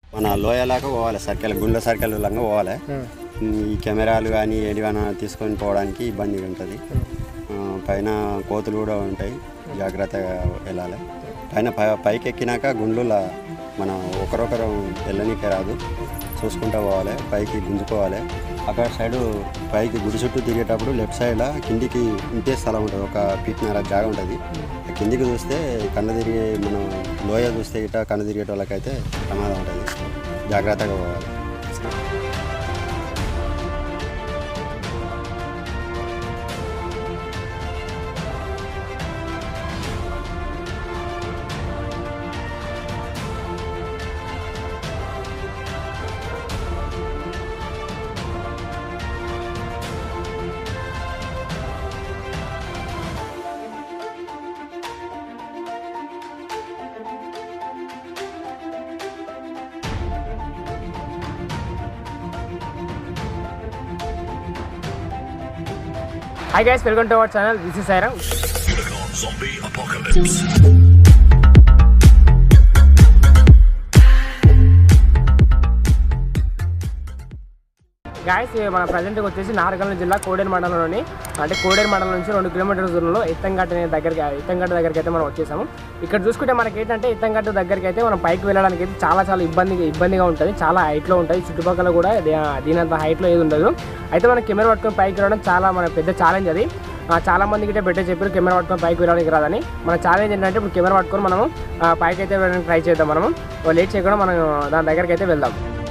మన లోయలాగా పోవాలి, సర్కిల్ గుండె సర్కిల్ లాగా పోవాలి. ఈ కెమెరాలు కానీ ఏడివైనా తీసుకొని పోవడానికి ఇబ్బందిగా ఉంటుంది. పైన కోతులు కూడా ఉంటాయి, జాగ్రత్తగా వెళ్ళాలి. పైన పైకి ఎక్కినాక గుండ్లులా మనం ఒకరొకరు వెళ్ళనీకే రాదు, చూసుకుంటూ పోవాలి. పైకి గుంజుకోవాలి. అక్కడ సైడు పైకి గుడి చుట్టూ తిరిగేటప్పుడు లెఫ్ట్ సైడ్లో కిందికి ఇంతే స్థలం ఉంటుంది, ఒక పీట్నర జాగా ఉంటుంది. కిందికి చూస్తే కన్ను తిరిగి మనం లోయ చూస్తే ఇట్లా కన్ను తిరిగే వాళ్ళకైతే ప్రమాదం ఉంటుంది, జాగ్రత్తగా పోవాలి. Hi guys, welcome to our channel. This is Sairam. Unicorn Zombie Apocalypse. Guys మన ప్రజెంట్కి వచ్చేసి నార్కల్ జిల్లా కోడేరు మండలంలోని కోడేరు మండలం నుంచి 2 కిలోమీటర్ల దూరంలో ఎత్తంగట్టు దగ్గరికి అయితే మనం వచ్చేసాము. ఇక్కడ చూసుకుంటే మనకి ఏంటంటే ఎత్తంగట్టు దగ్గరికి అయితే మనం పైకి వెళ్ళడానికి అయితే చాలా ఇబ్బందిగా ఉంటుంది. చాలా హైట్లో ఉంటుంది, చుట్టుపక్కల కూడా దీనంత హైట్లో ఏది ఉండదు. అయితే మనం కెమెరా పట్టుకొని పైకి వెళ్ళడం చాలా మన పెద్ద ఛాలెంజ్. అది చాలా మందికి అయితే బెటర్ చెప్పారు కెమెరా పట్టుకొని పైకి వెళ్ళడానికి రాదని. మన ఛాలెంజ్ ఏంటంటే ఇప్పుడు కెమెరా పట్టుకొని మనము పైకి అయితే వెళ్ళడానికి ట్రై చేద్దాం. మనము లేట్ చేయకుండా మనం దాని దగ్గరికి అయితే వెళ్దాం.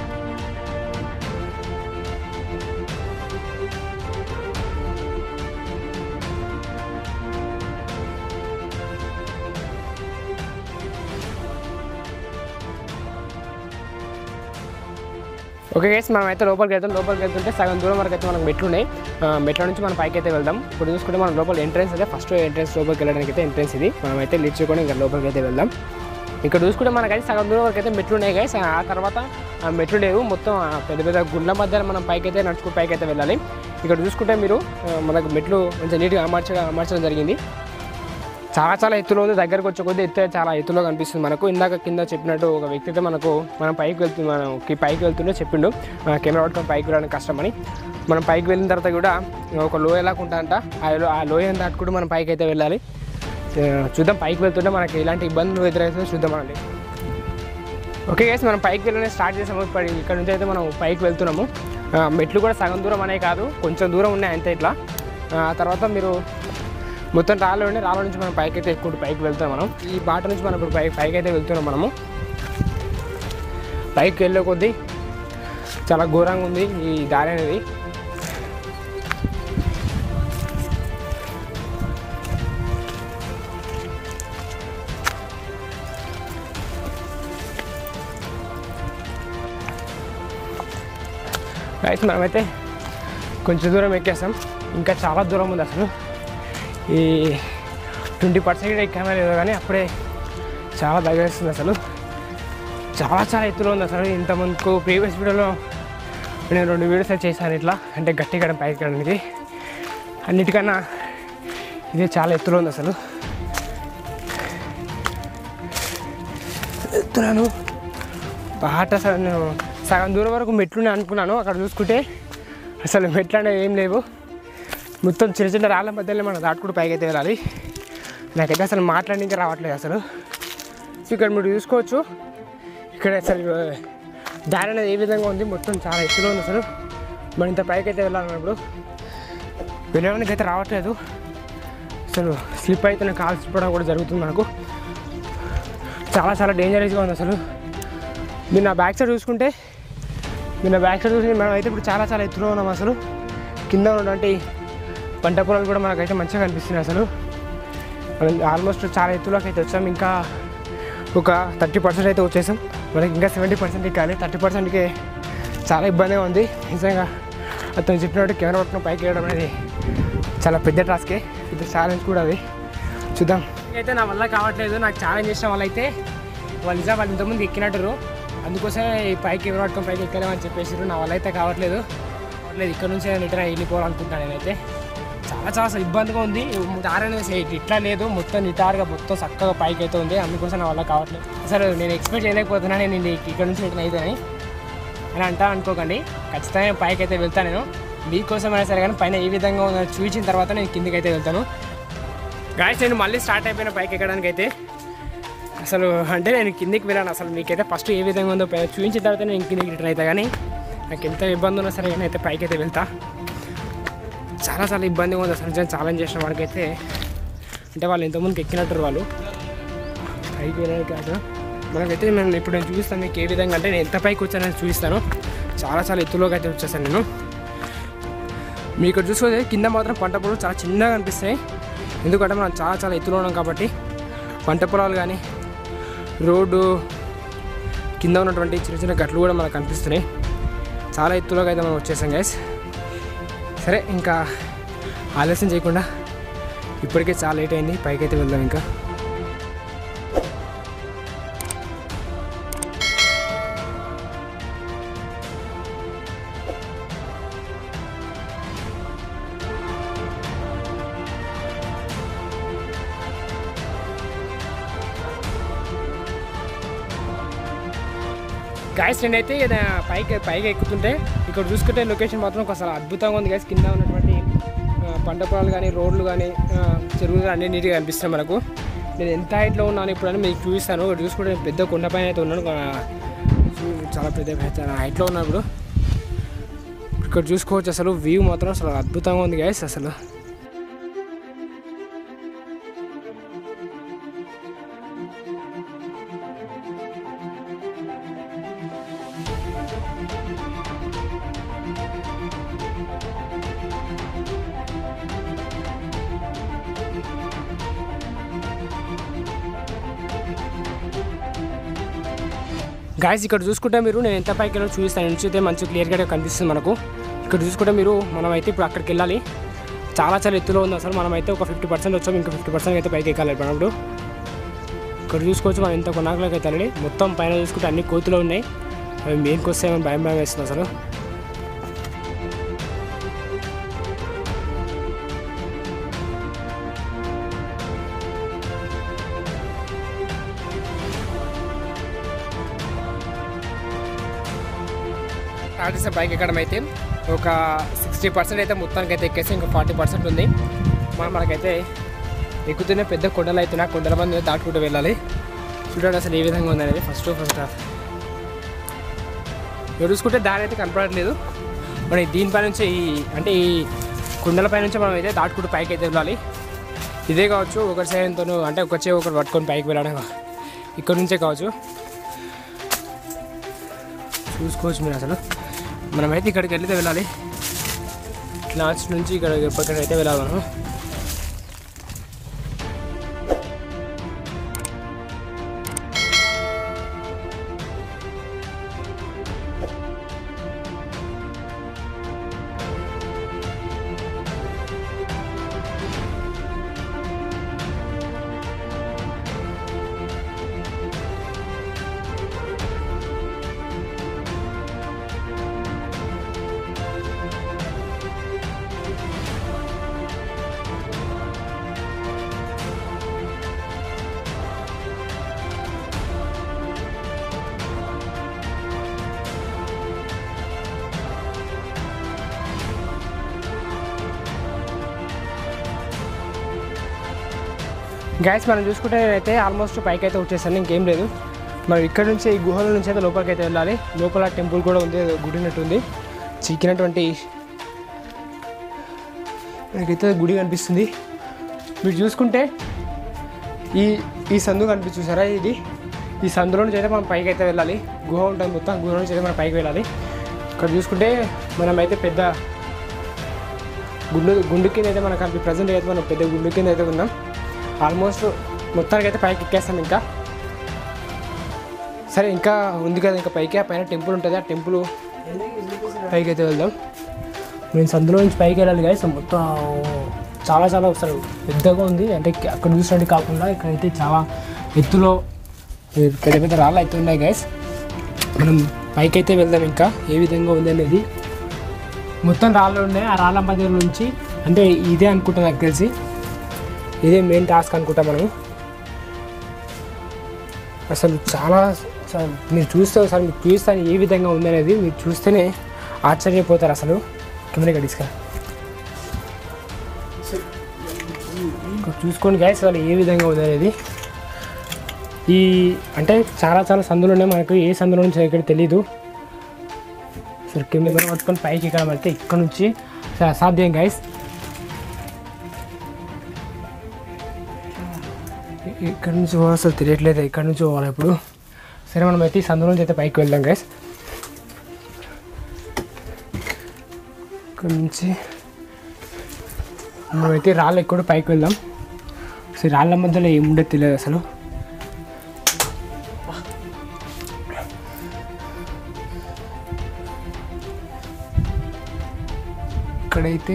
ఓకే గైస్, మనం అయితే లోపలికి వెళ్తుంటే సగం దూరం వరకు అయితే మనకు మెట్లు ఉన్నాయి. మెట్ల నుంచి మనం పైకి అయితే వెళ్దాం. ఇప్పుడు చూసుకుంటే మనం లోపల ఎంట్రెన్స్ అయితే ఫస్ట్ ఎంట్రెన్స్ లోపలికి వెళ్ళడానికి అయితే ఎంట్రెన్స్ ఇది. మనం అయితే లిఫ్ట్ చేయకుండా ఇంకా లోపలికి అయితే వెళ్దాం. ఇక్కడ చూసుకుంటే మనకైతే సగం దూరం వరకు అయితే మెట్లు ఉన్నాయి గైస్. ఆ తర్వాత మెట్లు లేవు, మొత్తం పెద్ద గుండ్ల మధ్య మనం పైకి అయితే నడుచుకుని పైకి అయితే వెళ్ళాలి. ఇక్కడ చూసుకుంటే మీరు మనకు మెట్లు కొంచెం నీట్గా అమర్చడం జరిగింది. చాలా ఎత్తులో ఉంది. దగ్గరకు వచ్చే కొద్దీ ఎత్తు చాలా ఎత్తులో కనిపిస్తుంది మనకు. ఇందాక కింద చెప్పినట్టు ఒక వ్యక్తి అయితే మనం పైకి వెళ్తుంటే చెప్పిండు కెమెరా పట్టుకొని పైకి వెళ్ళడానికి కష్టమని. మనం పైకి వెళ్ళిన తర్వాత కూడా ఒక లోయలాగా ఉంటాయంట, ఆ లోయని దాటుకుంటూ మనం పైకి అయితే వెళ్ళాలి. చూద్దాం పైకి వెళ్తుంటే మనకి ఎలాంటి ఇబ్బందులు ఎదురైతే చూద్దాం అండి. ఓకే గైస్, మనం పైకి వెళ్ళడానికి స్టార్ట్ చేసాము. ఇక్కడ నుంచి అయితే మనం పైకి వెళ్తున్నాము. మెట్లు కూడా సగం దూరం అనే కాదు, కొంచెం దూరం ఉన్నాయి అంతే. ఇట్లా ఆ తర్వాత మీరు మొత్తం రాళ్ళ నుంచి మనం పైకి అయితే ఎక్కువ పైకి వెళ్తాం. మనం ఈ బాట నుంచి మనం ఇప్పుడు పైకి అయితే వెళ్తున్నాం. మనము పైకి వెళ్ళే కొద్దీ చాలా ఘోరంగా ఉంది ఈ దారి అనేది. అయితే మనమైతే కొంచెం దూరం ఎక్కేస్తాం, ఇంకా చాలా దూరం ఉంది. అసలు ఈ 20% ఎక్కామో లేదో కానీ అప్పుడే చాలా దగ్గరేస్తుంది. అసలు చాలా ఎత్తులో ఉంది. అసలు ఇంతమందికి ప్రీవియస్ వీడియోలో నేను 2 వీడియోస్ చేశాను ఇట్లా, అంటే గట్టిగా పైకి వెళ్ళడానికి. అన్నిటికన్నా ఇది చాలా ఎత్తులో ఉంది. అసలు ఎత్తున్నాను బాట. అసలు నేను సగం దూరం వరకు మెట్లునే అనుకున్నాను. అక్కడ చూసుకుంటే అసలు మెట్లు అనేవి ఏం లేవు, మొత్తం చిన్న రాళ్ళ మధ్యలో మనం దాటుకుంటూ పైకి అయితే వెళ్ళాలి. నాకైతే అసలు మాట్లాడడానికి రావట్లేదు అసలు. ఇక్కడ మీరు చూసుకోవచ్చు, ఇక్కడ అసలు దారి అనేది ఏ విధంగా ఉంది, మొత్తం చాలా ఎత్తులో ఉంది. అసలు మనం ఇంత పైకి అయితే వెళ్ళాలన్నప్పుడు వెళ్ళడానికి అయితే రావట్లేదు. అసలు స్లిప్ అయితే కాలు స్లిప్పడం కూడా జరుగుతుంది మనకు. చాలా డేంజరస్గా ఉంది. అసలు మీరు నా బ్యాక్ సైడ్ చూసుకుంటే మనం అయితే ఇప్పుడు చాలా ఎత్తులో ఉన్నాం. అసలు కింద ఉన్నటువంటి పంట పొలాలు కూడా మనకైతే మంచిగా కనిపిస్తున్నాయి. అసలు మనం ఆల్మోస్ట్ చాలా ఎత్తులోకి అయితే వచ్చాం. ఇంకా ఒక 30% అయితే వచ్చేసాం. మనకి ఇంకా 70% ఎక్కాలి. 30%కి చాలా ఇబ్బందిగా ఉంది నిజంగా. అతను చెప్పినట్టు కెమెరా పట్టుకుని పైకి వెళ్ళడం అనేది చాలా పెద్ద టాస్కే, పెద్ద ఛాలెంజ్ కూడా అది. చూద్దాం. అయితే నా వల్ల కావట్లేదు, నాకు ఛాలెంజ్ చేసిన వాళ్ళైతే వాళ్ళు ఇంతకుముందు ఎక్కినట్టు, అందుకోసమే ఈ పైకి కెమెరా పట్టుకొని పైకి ఎక్కలేమని చెప్పేసారు. నా వల్ల అయితే కావట్లేదు. ఇక్కడ నుంచే రిటర్న్ వెళ్ళిపోవాలనుకుంటాను నేనైతే. చాలా అసలు ఇబ్బందిగా ఉంది. దారి అనేది ఇట్లా లేదు, మొత్తం నిటారుగా మొత్తం చక్కగా పైకి అయితే ఉంది. అందుకోసం నా వల్ల కావట్లేదు. అసలు నేను ఎక్స్పెక్ట్ చేయలేకపోతున్నా నేను ఇక్కడ నుంచి రిటర్న్ అవుతానని అని అనుకోకండి. ఖచ్చితంగా పైకి అయితే వెళ్తాను నేను, మీకోసం అయినా సరే. కానీ పైన ఏ విధంగా ఉందో చూపించిన తర్వాత నేను కిందికి అయితే వెళ్తాను. గాయస్ నేను మళ్ళీ స్టార్ట్ అయిపోయిన పైకి ఎక్కడానికి అయితే. అసలు అంటే నేను కిందికి వెళ్ళాను. అసలు మీకైతే ఫస్ట్ ఏ విధంగా ఉందో చూపించిన తర్వాత నేను కిందికి రిటర్న్ అవుతా. కానీ నాకు ఎంత ఇబ్బంది ఉన్నా సరే కానీ అయితే పైకి అయితే వెళ్తా. చాలా ఇబ్బందిగా ఉంది అసలు. ఛాలెంజ్ చేసిన వాడికైతే అంటే వాళ్ళు ఎంతోమందికి ఎక్కినట్టు వాళ్ళు పైకి వెళ్ళాలి కాదు. మనకైతే ఇప్పుడు నేను చూపిస్తాను మీకు ఏ విధంగా అంటే నేను ఎంత పైకి వచ్చానని చూపిస్తాను. చాలా ఎత్తులోకి అయితే వచ్చేసాను నేను. మీకు ఇక్కడ చూసుకోతే కింద మాత్రం పంట పొలాలు చాలా చిన్నగా అనిపిస్తాయి. ఎందుకంటే మనం చాలా ఎత్తులో ఉన్నాం కాబట్టి పంట పొలాలు కానీ రోడ్డు కింద ఉన్నటువంటి చిన్న గట్లు కూడా మనకు కనిపిస్తున్నాయి. చాలా ఎత్తులోకి అయితే మనం వచ్చేసాం గైస్. సరే ఇంకా ఆలస్యం చేయకుండా ఇప్పటికే చాలా లేట్ అయింది, పైకి అయితే వెళ్దాం ఇంకా. గాయస్ నేనైతే పైకి ఎక్కుతుంటే ఇక్కడ చూసుకుంటే లొకేషన్ మాత్రం అసలు అద్భుతంగా ఉంది గాయస్. కింద ఉన్నటువంటి పంట పొలాలు కానీ రోడ్లు కానీ చెరువులు కానీ అన్నీ నీట్గా కనిపిస్తాయి మనకు. నేను ఎంత హైట్లో ఉన్నాను ఇప్పుడని మీకు చూపిస్తాను. ఇక్కడ చూసుకుంటే పెద్ద కొండపైన అయితే ఉన్నాను, చాలా పెద్ద హైట్లో ఉన్నాను ఇప్పుడు. ఇక్కడ చూసుకోవచ్చు అసలు వ్యూ మాత్రం అసలు అద్భుతంగా ఉంది గాయస్. అసలు గాయస్ ఇక్కడ చూసుకుంటే మీరు నేను ఎంత పైకి వెళ్ళి చూపిస్తాను. నుంచి అయితే మంచి క్లియర్గా కనిపిస్తుంది మనకు. ఇక్కడ చూసుకుంటే మీరు మనమైతే ఇప్పుడు అక్కడికి వెళ్ళాలి. చాలా ఎత్తులో ఉంది అసలు. మనమైతే ఒక 50% వచ్చాము, ఇంకా 50% అయితే పైకి ఎక్కాలి ఇప్పుడు. ఇక్కడ చూసుకోవచ్చు మనం ఎంత కొనాకలోకి అయితే వెళ్ళి. మొత్తం పైన చూసుకుంటే అన్ని కోతులు ఉన్నాయి. అవి మెయిన్కి వస్తే భయం వేస్తుంది అసలు. ఆర్టీసీ బైక్ ఎక్కడం అయితే ఒక 60% అయితే మొత్తానికి అయితే ఎక్కేసి ఇంకా 40% ఉంది. మనకైతే ఎక్కుతూనే పెద్ద కొండలు అయితే ఆ కొండల మంది దాటుకుంటూ వెళ్ళాలి. చూడండి అసలు ఏ విధంగా ఉందనేది. ఫస్ట్ చూసుకుంటే దారి అయితే కనపడట్లేదు. మనం దీనిపై నుంచి ఈ కొండలపై నుంచి మనం అయితే దాటుకుంటూ పైకి అయితే వెళ్ళాలి. ఇదే కావచ్చు ఒకరి సైడ్తో అంటే ఒకరు పట్టుకొని పైకి వెళ్ళడం ఇక్కడ నుంచే కావచ్చు. చూసుకోవచ్చు మీరు అసలు. మనమైతే ఇక్కడికి వెళ్తే వెళ్ళాలి. లాస్ట్ నుంచి ఇక్కడికైతే వెళ్ళాలి మనం. గ్యాస్ మనం చూసుకుంటే అయితే ఆల్మోస్ట్ పైకి అయితే వచ్చేసాను, ఇంకేం లేదు. మనం ఇక్కడ నుంచి ఈ గుహల నుంచి అయితే లోపలికి అయితే వెళ్ళాలి. లోపల టెంపుల్ కూడా ఉంది, గుడినట్టుంది. చిక్కినటువంటి మనకైతే గుడి కనిపిస్తుంది. మీరు చూసుకుంటే ఈ సందు కనిపిస్తుంది చూసారా, ఈ సందులో నుంచి అయితే మనం పైకి అయితే వెళ్ళాలి. గుహ ఉంటుంది మొత్తం, గుహ నుంచి అయితే మనం పైకి వెళ్ళాలి. ఇక్కడ చూసుకుంటే మనమైతే పెద్ద గుండు కింద అయితే మనకు ప్రజెంట్ అయితే మనం పెద్ద గుండు కింద అయితే ఉన్నాం. ఆల్మోస్ట్ మొత్తానికి అయితే పైకి ఎక్కేస్తాం. ఇంకా సరే ఇంకా ఉంది కదా ఇంకా పైకి, ఆ పైన టెంపుల్ ఉంటుంది, ఆ టెంపుల్ పైకి అయితే వెళ్దాం. నేను సందులో నుంచి పైకి వెళ్ళాలి గాయస్. మొత్తం చాలా అసలు పెద్దగా ఉంది. అంటే అక్కడ చూసినట్టు కాకుండా ఇక్కడైతే చాలా ఎత్తులో పెద్ద రాళ్ళు అయితే ఉన్నాయి గాయస్. మనం పైకి అయితే వెళ్దాం. ఇంకా ఏ విధంగా ఉంది అనేది మొత్తం రాళ్ళు ఉన్నాయి. ఆ రాళ్ళ మధ్య నుంచి అంటే ఇదే అనుకుంటా, నాకు తెలిసి ఇదే మెయిన్ టాస్క్ అనుకుంటా మనం. అసలు చాలా మీరు చూస్తే ఒకసారి మీకు చూస్తాను ఏ విధంగా ఉందనేది, మీరు చూస్తేనే ఆశ్చర్యపోతారు అసలు. కెమెరా తీసుకురా చూసుకోండి గైస్, అసలు ఏ విధంగా ఉందనేది. ఈ అంటే చాలా సందులు ఉన్నాయి, మనకు ఏ సందులో నుంచి ఇక్కడ తెలీదు. అసలు కెమెరా పట్టుకొని పైకి ఎక్కడం అయితే ఇక్కడ నుంచి అసాధ్యం గైస్. ఇక్కడ నుంచి అసలు తెలియట్లేదు, ఇక్కడ నుంచి పోవాలి ఇప్పుడు. సరే మనం అయితే ఈ సందులో నుంచి అయితే పైకి వెళ్దాం గైస్. ఇక్కడ నుంచి మనమైతే రాళ్ళు ఎక్కువ పైకి వెళ్దాం. అసలు రాళ్ళ మధ్యలో ఏముండేది తెలియదు అసలు. ఇక్కడైతే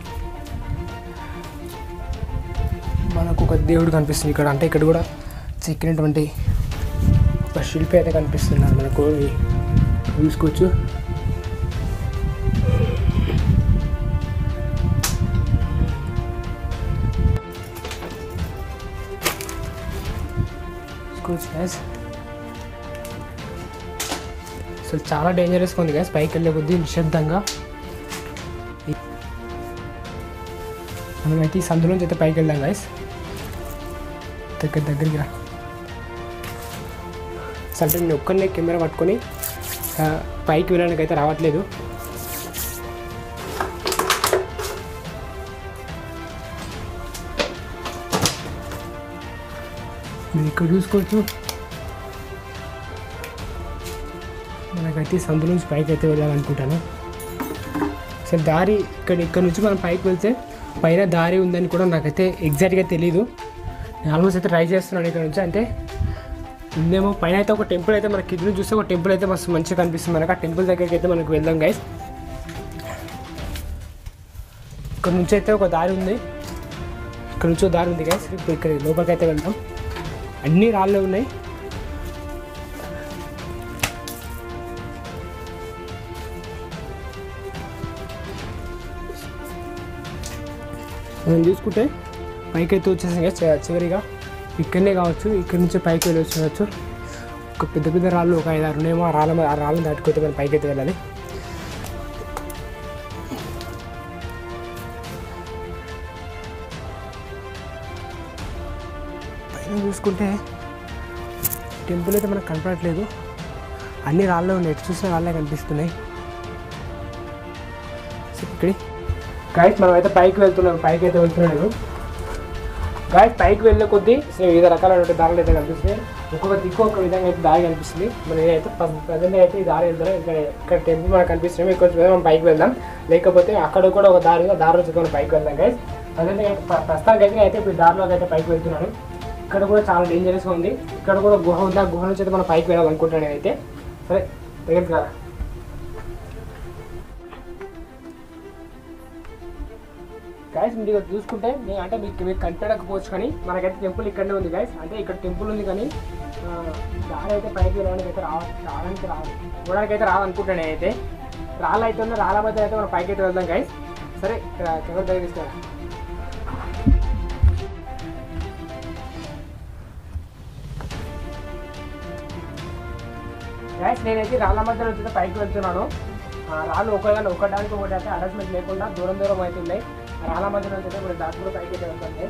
మనకు ఒక దేవుడు కనిపిస్తుంది ఇక్కడ. అంటే ఇక్కడ కూడా చెక్కినటువంటి ఒక శిల్పి అయితే కనిపిస్తున్నారు మనకు, చూసుకోవచ్చు. గ్యాస్ అసలు చాలా డేంజరస్గా ఉంది గ్యాస్. పైకి వెళ్ళే కొద్దీ నిశ్శబ్దంగా. మనమైతే ఈ సందులోంచి అయితే పైకి వెళ్దాం గైస్. దగ్గరికి రా. అసలు నేను ఒక్కరినే కెమెరా పట్టుకొని పైకి వెళ్ళడానికి అయితే రావట్లేదు. మీరు ఇక్కడ చూసుకోవచ్చు. మనకైతే సందు నుంచి పైకి అయితే వెళ్ళాలనుకుంటాను. అసలు దారి ఇక్కడ నుంచి మనం పైకి వెళ్తే పైన దారి ఉందని కూడా నాకైతే ఎగ్జాక్ట్గా తెలీదు. నేను ఆల్మోస్ట్ అయితే ట్రై చేస్తున్నాను ఇక్కడ నుంచి. అంటే ఉందేమో పైన అయితే ఒక టెంపుల్ అయితే మనకి కింద చూస్తే ఒక టెంపుల్ అయితే మస్తు మంచిగా కనిపిస్తుంది మనకు. ఆ టెంపుల్ దగ్గరికి అయితే మనకు వెళ్దాం గైస్. ఇక్కడ నుంచి అయితే ఒక దారి ఉంది, ఇక్కడ నుంచి ఒక దారి ఉంది గైస్. ఇప్పుడు ఇక్కడ లోపలికి అయితే వెళ్దాం. అన్నీ రాళ్ళే ఉన్నాయి. మనం చూసుకుంటే పైకి అయితే వచ్చేసి చివరిగా ఇక్కడనే కావచ్చు, ఇక్కడ నుంచి పైకి వెళ్ళి వచ్చేవచ్చు. ఒక పెద్ద రాళ్ళు ఒక 5-6 ఉన్నాయేమో. ఆ రాళ్ళని దాటుకుంటే మనం పైకి అయితే వెళ్ళాలి. పైన చూసుకుంటే టెంపుల్ అయితే మనకు కనపడట్లేదు, అన్ని రాళ్ళే ఉన్నాయి. ఎటు చూసిన రాళ్ళే కనిపిస్తున్నాయి. ఇక్కడ గాయస్ మనం అయితే పైకి వెళ్తున్నాం, పైకి అయితే వెళ్తున్నాను గాయస్. పైకి వెళ్ళే కొద్దీ వివిధ రకాలైన దారులు అయితే కనిపిస్తున్నాయి. ఒక్కొక్క దిక్కు ఒక విధంగా అయితే దారి కనిపిస్తుంది. మనం నేనైతే ప్రజెంట్ అయితే ఈ దారి వెళ్తున్నాం. ఇక్కడ టెంపుల్ మనకు కనిపిస్తున్నాం. ఇక్కడ మనం పైకి వెళ్దాం, లేకపోతే అక్కడ కూడా ఒక దారి నుంచి మనం పైకి వెళ్దాం గైస్. ప్రజెంట్ ప్రస్తుతానికి అయితే ఇప్పుడు దారిలోకి అయితే పైకి వెళ్తున్నాను. ఇక్కడ కూడా చాలా డేంజరస్గా ఉంది. ఇక్కడ కూడా గుహ ఉంది, ఆ గుహ నుంచి అయితే మనం పైకి వెళ్ళాలనుకుంటున్నాను నేనైతే. సరే దగ్గరికి కదా. గైస్ మీరు ఇక్కడ చూసుకుంటే అంటే మీకు కనిపెట్టకపోవచ్చు, కానీ మనకైతే టెంపుల్ ఇక్కడనే ఉంది గైస్. అంటే ఇక్కడ టెంపుల్ ఉంది, కానీ దారి అయితే పైకి వెళ్ళడానికి అయితే చూడడానికి అయితే రావాలనుకుంటాను నేనైతే. రాళ్ళు అయితే ఉన్న రాళ్ళ మధ్య అయితే మనం పైకి అయితే వెళ్దాం గైస్. సరే కెమెరా దగ్గర తీసుకురా. గైస్ నేనైతే రాళ్ళ మధ్యలో వచ్చి పైకి వెళ్తున్నాను. రాళ్ళు ఒకదానికి ఒకటి అయితే అటాచ్మెంట్ లేకుండా దూరం అయితే ఉన్నాయి. రాళ్ళ మధ్యలో అయితే ఇప్పుడు దాంట్లో పైకి అయితే వెళ్తాను.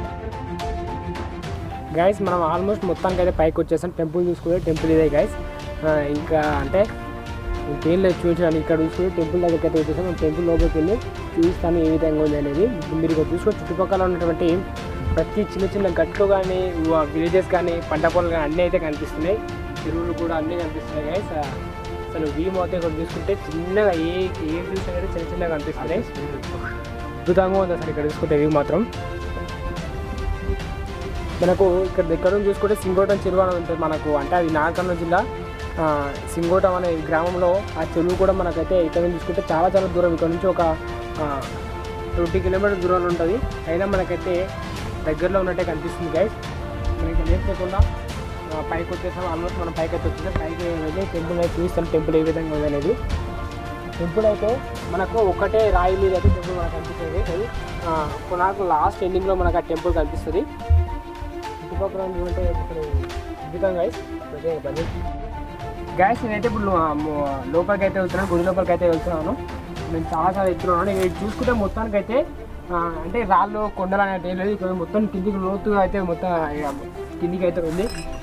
గైస్ మనం ఆల్మోస్ట్ మొత్తానికి అయితే పైకి వచ్చేసాం. టెంపుల్ చూసుకుంటే టెంపుల్ ఇదే గైస్. ఇంకా అంటే ఇంకేం లేదు చూపించడానికి. ఇక్కడ చూసుకుని టెంపుల్ దగ్గరికి అయితే వచ్చేసాం. మనం టెంపుల్ లోపలికి వెళ్ళి చూపిస్తాను ఏ విధంగా ఉంది అనేది. మీరు ఇక్కడ చూసుకొని చుట్టుపక్కల ఉన్నటువంటి ప్రతి చిన్న చిన్న గట్లు కానీ విలేజెస్ కానీ పంట పొలాలు కానీ అన్నీ అయితే కనిపిస్తున్నాయి. చెరువులు కూడా అన్నీ కనిపిస్తున్నాయి గైస్. అసలు వ్యూ మొత్తం ఇక్కడ చూసుకుంటే చిన్నగా ఏ చూసినా కానీ చిన్న చిన్నగా కనిపిస్తున్నాయి. అద్భుతంగా ఉంది అసలు ఇక్కడ చూసుకుంటే వ్యూ మాత్రం. మనకు ఇక్కడ దగ్గర నుంచి చూసుకుంటే సింగోటం చెరువు అని ఉంటుంది మనకు. అంటే అది నాగర్కర్నూలు జిల్లా సింగోటం అనే గ్రామంలో ఆ చెరువు కూడా మనకైతే ఇక్కడ నుంచి చూసుకుంటే చాలా చాలా దూరం. ఇక్కడ నుంచి ఒక 20 కిలోమీటర్ దూరంలో ఉంటుంది. అయినా మనకైతే దగ్గరలో ఉన్నట్టే కనిపిస్తుంది గైస్. మనకి లేట్ చేయకుండా పైకి వచ్చేసాం. ఆల్మోస్ట్ మనం పైకి అయితే వచ్చేసాం. పైకి వెళ్ళి టెంపుల్ అయితే చూస్తాం టెంపుల్ ఏ విధంగా ఉంది అనేది. టెంపుల్ అయితే మనకు ఒకటే రాయి మీద అయితే టెంపుల్ మనకు కనిపిస్తుంది. అది నాకు లాస్ట్ ఎండింగ్లో మనకు ఆ టెంపుల్ కనిపిస్తుంది. చుట్టుపక్కల ఉంటే అసలు అద్భుతం గైస్. గ్యాస్ నేనైతే ఇప్పుడు లోపలికి అయితే వెళ్తున్నాను, గుడి లోపలికి అయితే వెళ్తున్నాను. నేను చాలా ఎత్తున్నాను. నేను చూసుకుంటే మొత్తానికైతే అంటే రాళ్ళు కొండలు అనేది లేదు. ఇక్కడ మొత్తం కిందికి లోతుగా అయితే మొత్తం కిందికి అయితే ఉంది.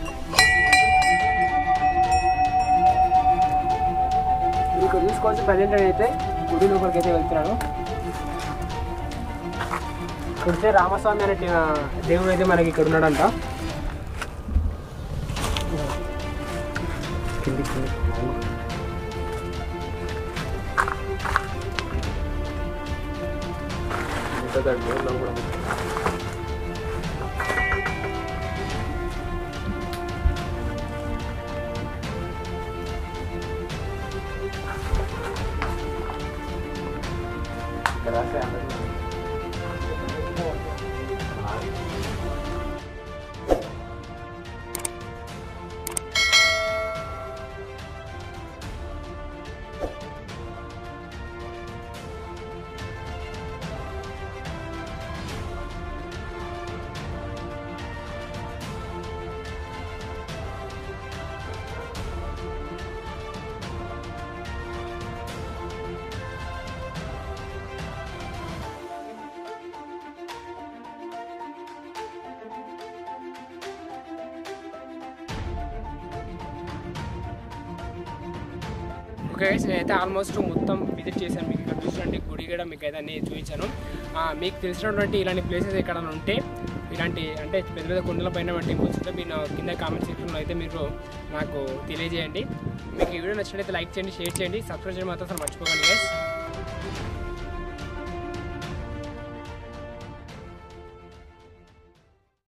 ఇక్కడ చూసుకోవచ్చు ప్రజెంట్ అయితే గుడి లోపలికి అయితే వెళ్తున్నాను. ఇక్కడితే రామస్వామి అనే దేవుడు అయితే మనకి ఇక్కడ ఉన్నాడంట. ఓకే గైస్, నేనైతే ఆల్మోస్ట్ మొత్తం విజిట్ చేశాను. మీకు ఇక్కడ చూసినట్టు గుడి కూడా మీకు అయితే అన్నీ చూపించాను. మీకు తెలిసినటువంటి ఇలాంటి ప్లేసెస్ ఎక్కడైనా ఉంటే ఇలాంటి అంటే పెద్ద పెద్ద కొండల పైన టెంపుల్స్ ఉంటే మీరు కింద కామెంట్ సెక్షన్లో అయితే మీరు నాకు తెలియజేయండి. మీకు ఈ వీడియో నచ్చినట్లయితే లైక్ చేయండి, షేర్ చేయండి, సబ్స్క్రైబ్ చేయడం మాత్రం అసలు మర్చిపోకండి గైస్.